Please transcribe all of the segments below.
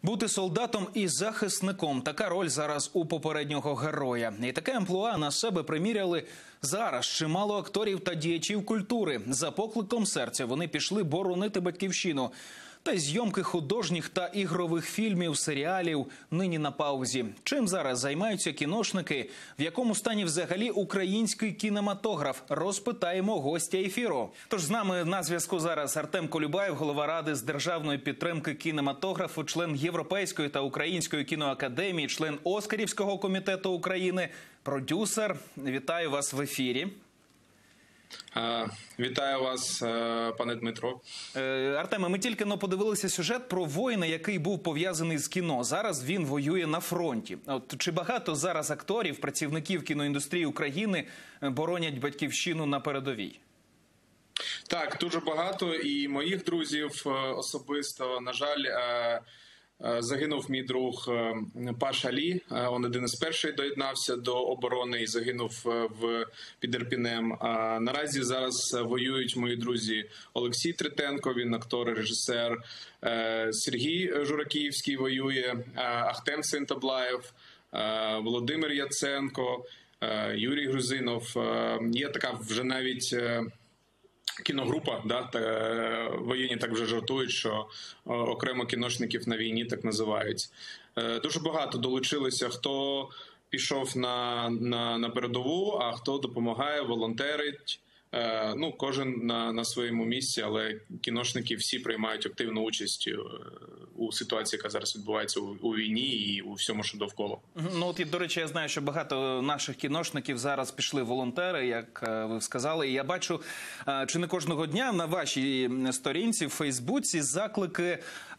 Бути солдатом і захисником – така роль зараз у попереднього героя. І таке амплуа на себе приміряли зараз чимало акторів та діячів культури. За покликом серця вони пішли боронити батьківщину. Та й зйомки художніх та ігрових фільмів, серіалів нині на паузі. Чим зараз займаються кіношники? В якому стані взагалі український кінематограф? Розпитаємо гостя ефіру. Тож з нами на зв'язку зараз Артем Колюбаєв, голова Ради з державної підтримки кінематографу, член Європейської та Української кіноакадемії, член Оскарівського комітету України, продюсер. Вітаю вас в ефірі. Вітаю вас, пане Дмитро. Артеме, ми тільки подивилися сюжет про воїна, який був пов'язаний з кіно. Зараз він воює на фронті. От чи багато зараз акторів, працівників кіноіндустрії України боронять батьківщину на передовій? Так, дуже багато. І моїх друзів особисто, на жаль, загинув мій друг Паша Лі. Він один із перших доєднався до оборони і загинув під Ірпінем. Наразі зараз воюють мої друзі Олексій Третенко, він актор і режисер, Сергій Журакіївський воює, Ахтем Синтаблаєв, Володимир Яценко, Юрій Грузинов. Є така вже навіть кіногрупа, воєнні так вже жартують, що окремо кіношників на війні так називають. Дуже багато долучилися, хто пішов на передову, а хто допомагає, волонтерить. Кожен на своєму місці, але кіношники всі приймають активну участь у ситуації, яка зараз відбувається у війні і у всьому, що довкола. До речі, я знаю, що багато наших кіношників зараз пішли волонтери, як ви сказали. І я бачу, чи не кожного дня на вашій сторінці в Фейсбуці заклики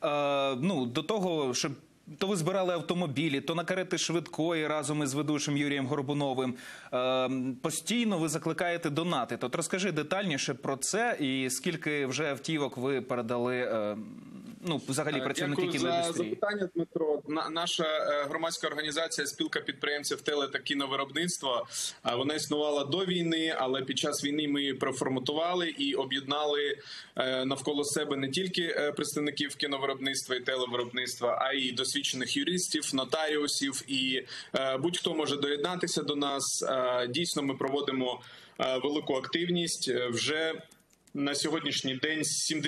до того, щоб то ви збирали автомобілі, то на карети швидкої разом із ведучим Юрієм Горбуновим. Постійно ви закликаєте донатити. От розкажи детальніше про це і скільки вже автівок ви передали взагалі працівники кіноіндустрії. Дякую за запитання, Дмитро. Наша громадська організація «Спілка підприємців теле- та кіновиробництва», вона існувала до війни, але під час війни ми її переформатували і об'єднали навколо себе не тільки представників кіновиробництва і телевиробництва, а й досвідчених юристів, нотаріусів, і будь-хто може доєднатися до нас. Дійсно, ми проводимо велику активність. Вже на сьогоднішній день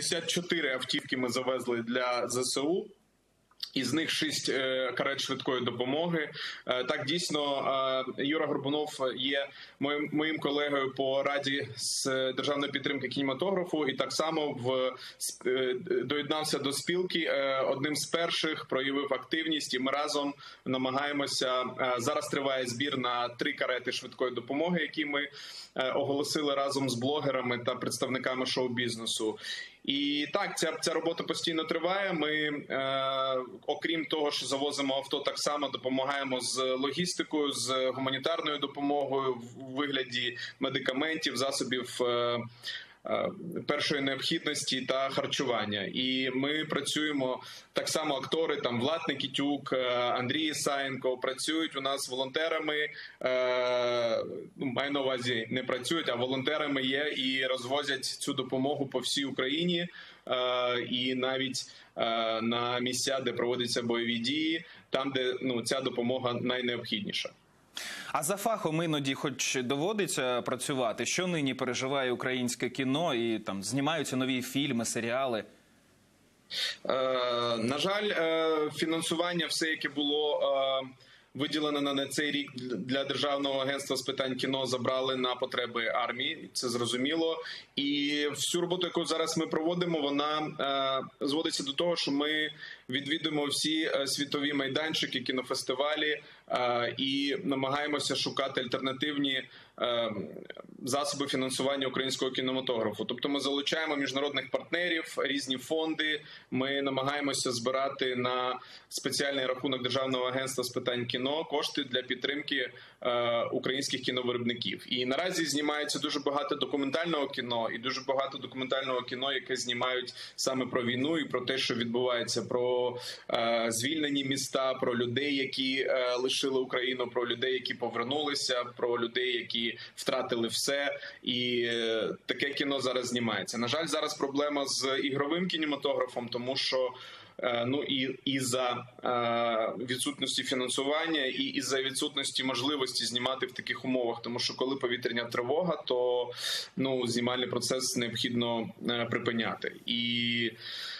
74 автівки ми завезли для ЗСУ. Із них 6 карет швидкої допомоги. Так, дійсно, Юра Горбунов є моїм колегою по Раді з державної підтримки кінематографу і так само доєднався до спілки. Одним з перших проявив активність і ми разом намагаємося. Зараз триває збір на 3 карети швидкої допомоги, які ми оголосили разом з блогерами та представниками шоу-бізнесу. І так, ця робота постійно триває. Ми, окрім того, що завозимо авто, так само допомагаємо з логістикою, з гуманітарною допомогою в вигляді медикаментів, засобів першої необхідності та харчування. І ми працюємо так само, актори, Влад Никитюк, Андрій Ісаєнко, працюють у нас волонтерами, маю на увазі, не працюють, а волонтерами є і розвозять цю допомогу по всій Україні, і навіть на місця, де проводяться бойові дії, там, де ця допомога найнеобхідніша. А за фахом іноді хоч доводиться працювати? Що нині переживає українське кіно і знімаються нові фільми, серіали? На жаль, фінансування все, яке було виділено на цей рік для Державного агентства з питань кіно, забрали на потреби армії, це зрозуміло. І всю роботу, яку зараз ми проводимо, вона зводиться до того, що ми відвідуємо всі світові майданчики, кінофестивалі і намагаємося шукати альтернативні засоби фінансування українського кінематографу. Тобто ми залучаємо міжнародних партнерів, різні фонди, ми намагаємося збирати на спеціальний рахунок Державного агентства з питань кіно кошти для підтримки українських кіновиробників. І наразі знімається дуже багато документального кіно, і дуже багато документального кіно, яке знімають саме про війну і про те, що відбувається, про звільнені міста, про людей, які лишили Україну, про людей, які повернулися, про людей, які втратили все. І таке кіно зараз знімається. На жаль, зараз проблема з ігровим кінематографом, тому що Ну і за відсутності фінансування, і за відсутності можливості знімати в таких умовах. Тому що коли повітряна тривога, то знімальний процес необхідно припиняти. І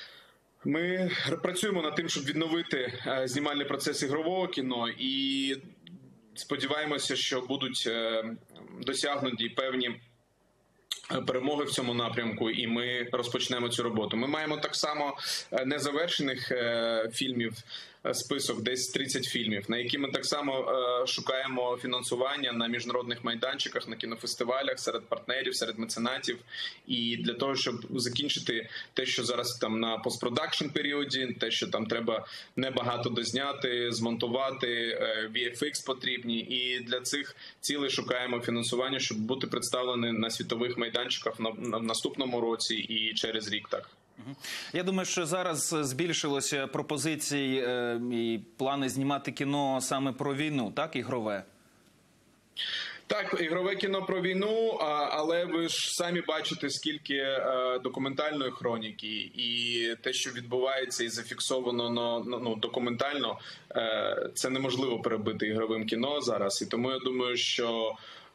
ми працюємо над тим, щоб відновити знімальний процес ігрового кіно, і сподіваємося, що будуть досягнуті певні перемоги в цьому напрямку, і ми розпочнемо цю роботу. Ми маємо так само незавершених фільмів, список, десь 30 фільмів, на які ми так само шукаємо фінансування на міжнародних майданчиках, на кінофестивалях, серед партнерів, серед меценатів. І для того, щоб закінчити те, що зараз там на постпродакшн періоді, те, що там треба небагато дозняти, змонтувати, VFX потрібні. І для цих цілей шукаємо фінансування, щоб бути представлені на світових майданчиках в наступному році і через рік так. Я думаю, що зараз збільшилося пропозицій і плани знімати кіно саме про війну, так, ігрове? Так, ігрове кіно про війну, але ви ж самі бачите, скільки документальної хроніки, і те, що відбувається і зафіксовано документально, це неможливо перебити ігровим кіно зараз. І тому я думаю, що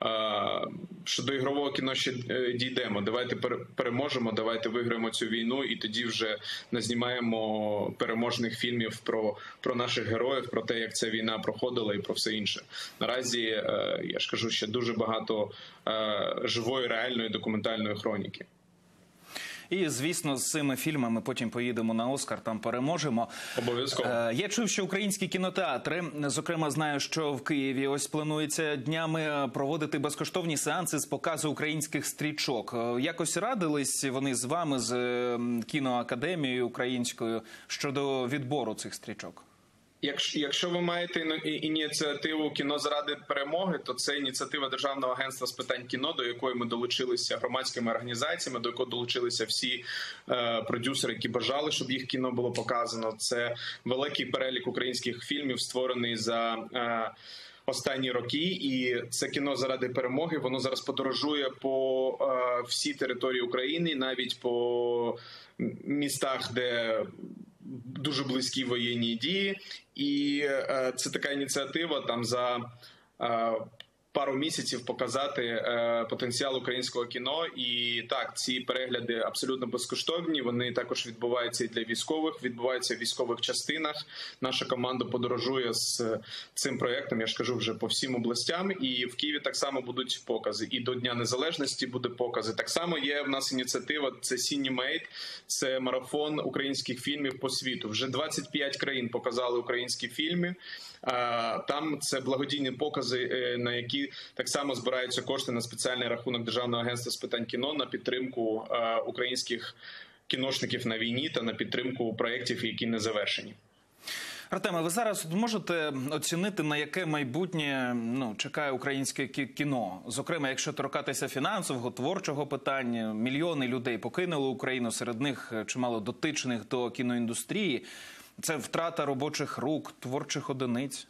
до ігрового кіно ще дійдемо. Давайте переможемо, давайте виграємо цю війну, і тоді вже назнімаємо переможних фільмів про наших героїв, про те, як ця війна проходила і про все інше. Наразі, я ж кажу, ще дуже багато живої, реальної документальної хроніки. І, звісно, з цими фільмами потім поїдемо на Оскар, там переможемо. Обов'язково. Я чув, що українські кінотеатри, зокрема, знаю, що в Києві ось планується днями проводити безкоштовні сеанси з показу українських стрічок. Якось радились вони з вами, з кіноакадемією українською, щодо відбору цих стрічок? Якщо ви маєте ініціативу «Кіно заради перемоги», то це ініціатива Державного агентства з питань кіно, до якої ми долучилися громадськими організаціями, до якої долучилися всі продюсери, які бажали, щоб їх кіно було показано. Це великий перелік українських фільмів, створений за останні роки, і це «Кіно заради перемоги», воно зараз подорожує по всій території України, навіть по містах, де дуже близькі воєнні дії, і це така ініціатива там за пару місяців показати потенціал українського кіно. І так, ці перегляди абсолютно безкоштовні, вони також відбуваються і для військових, відбуваються в військових частинах. Наша команда подорожує з цим проєктом, я ж кажу, вже по всім областям, і в Києві так само будуть покази. І до Дня Незалежності буде покази. Так само є в нас ініціатива, це Cinemaid, це марафон українських фільмів по світу. Вже 25 країн показали українські фільми. Там це благодійні покази, на які так само збираються кошти на спеціальний рахунок Державного агентства з питань кіно на підтримку українських кіношників на війні та на підтримку проєктів, які не завершені. Артеме, ви зараз можете оцінити, на яке майбутнє чекає українське кіно? Зокрема, якщо торкатися фінансового, творчого питання, мільйони людей покинули Україну, серед них чимало дотичних до кіноіндустрії. Це втрата робочих рук, творчих одиниць?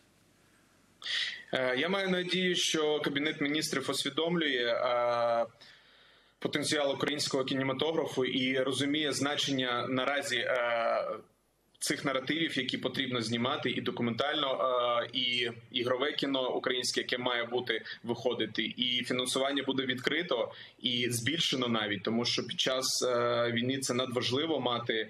Я маю надію, що Кабінет міністрів усвідомлює потенціал українського кінематографу і розуміє значення наразі цих наративів, які потрібно знімати, і документально, і ігрове кіно українське, яке має бути виходити. І фінансування буде відкрито і збільшено навіть, тому що під час війни це надважливо мати,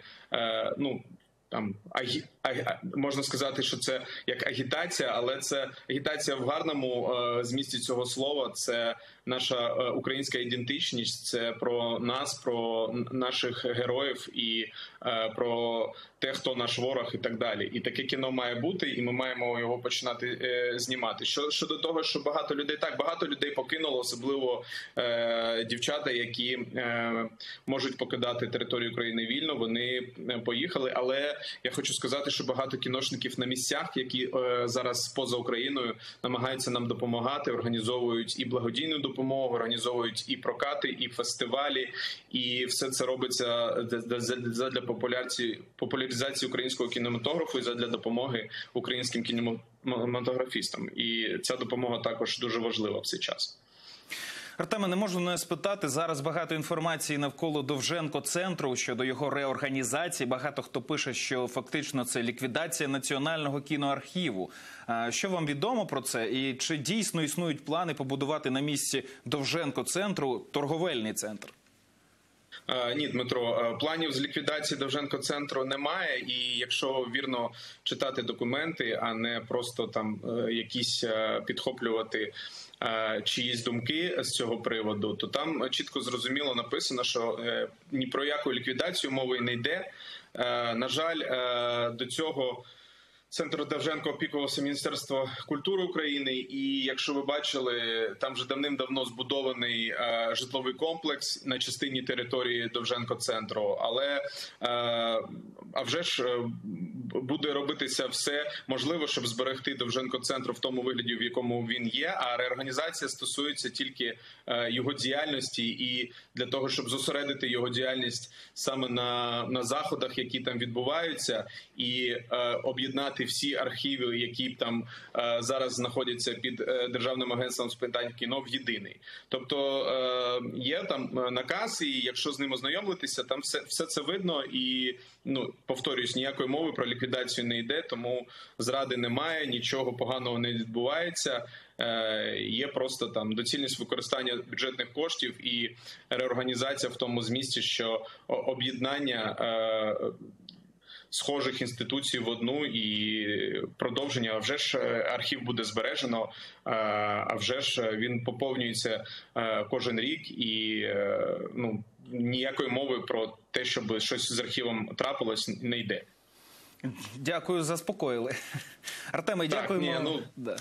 можна сказати, що це як агітація, але це агітація в гарному змісті цього слова. Це наша українська ідентичність, це про нас, про наших героїв і про те, хто наш ворог і так далі. І таке кіно має бути, і ми маємо його починати знімати. Щодо того, що багато людей покинуло, особливо дівчата, які можуть покидати територію України вільно, вони поїхали, але я хочу сказати, що багато кіношників на місцях, які зараз поза Україною, намагаються нам допомагати, організовують і благодійну допомогу, організовують і прокати, і фестивалі, і все це робиться задля популяризації українського кінематографу і задля допомоги українським кінематографістам. І ця допомога також дуже важлива в цей час. Артеме, не можу не спитати. Зараз багато інформації навколо Довженко-центру щодо його реорганізації. Багато хто пише, що фактично це ліквідація Національного кіноархіву. Що вам відомо про це? І чи дійсно існують плани побудувати на місці Довженко-центру торговельний центр? Ні, Дмитро, планів з ліквідації Довженко-центру немає, і якщо вірно читати документи, а не просто там якісь підхоплювати чиїсь думки з цього приводу, то там чітко зрозуміло написано, що ні про яку ліквідацію мови не йде. На жаль, до цього Центр Довженко опікувався Міністерство культури України, і якщо ви бачили, там вже давним-давно збудований житловий комплекс на частині території Довженко-центру, але а вже ж буде робитися все можливе, щоб зберегти Довженко-центру в тому вигляді, в якому він є, а реорганізація стосується тільки його діяльності, і для того, щоб зосередити його діяльність саме на заходах, які там відбуваються, і об'єднати всі архіви, які там зараз знаходяться під Державним агентством з питань кіно, в єдиний. Тобто є там наказ, і якщо з ним ознайомитися, там все це видно, і, повторюсь, ніякої мови про ліквідацію не йде, тому зради немає, нічого поганого не відбувається. Є просто там доцільність використання бюджетних коштів і реорганізація в тому змісті, що об'єднання схожих інституцій в одну і продовження, а вже ж архів буде збережено, а вже ж він поповнюється кожен рік, і ніякої мови про те, щоб щось з архівом трапилось, не йде. Дякую, заспокоїли. Артеме, дякуємо.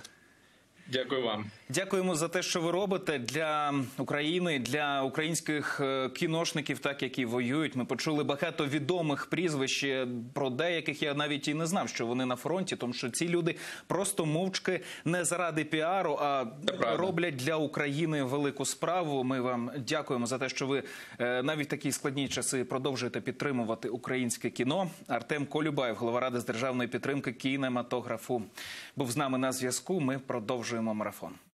Дякую вам. Дякуємо за те, що ви робите для України, для українських кіношників, так, які воюють. Ми почули багато відомих прізвищ, про деяких я навіть і не знав, що вони на фронті, тому що ці люди просто мовчки не заради піару, а роблять для України велику справу. Ми вам дякуємо за те, що ви навіть в такі складні часи продовжуєте підтримувати українське кіно. Артем Колюбаєв, голова Ради з державної підтримки кінематографу, був з нами на зв'язку. Ми продовжуємо марафон.